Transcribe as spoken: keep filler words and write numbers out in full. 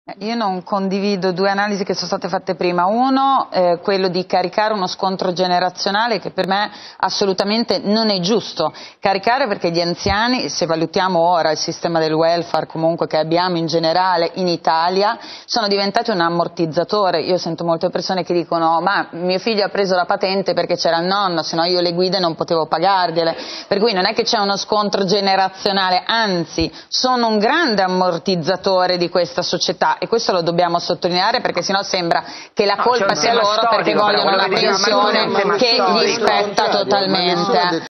Io non condivido due analisi che sono state fatte prima. Uno, eh, quello di caricare uno scontro generazionale che per me assolutamente non è giusto. Caricare perché gli anziani, se valutiamo ora il sistema del welfare comunque che abbiamo in generale in Italia, sono diventati un ammortizzatore. Io sento molte persone che dicono ma mio figlio ha preso la patente perché c'era il nonno, se no io le guide non potevo pagargliele. Per cui non è che c'è uno scontro generazionale, anzi sono un grande ammortizzatore di questa società. E questo lo dobbiamo sottolineare perché sennò sembra che la no, colpa sia loro storico, perché vogliono una pensione che gli spetta totalmente.